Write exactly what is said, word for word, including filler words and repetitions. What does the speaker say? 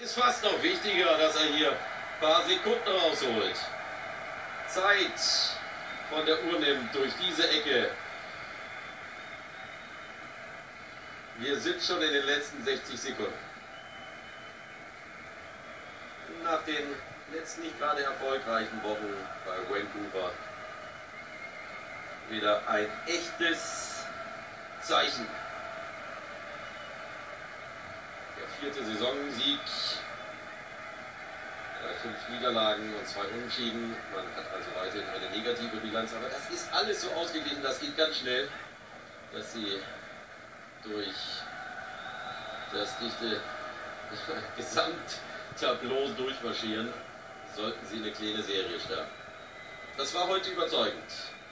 Ist fast noch wichtiger, dass er hier ein paar Sekunden rausholt. Zeit von der Uhr nimmt durch diese Ecke. Wir sind schon in den letzten sechzig Sekunden. Nach den letzten nicht gerade erfolgreichen Wochen bei Vancouver wieder ein echtes Zeichen. Der vierte Saisonsieg, äh, fünf Niederlagen und zwei Unentschieden. Man hat also weiterhin eine negative Bilanz, aber das ist alles so ausgeglichen, das geht ganz schnell, dass sie durch das dichte Gesamttableau durchmarschieren, sollten sie eine kleine Serie starten. Das war heute überzeugend.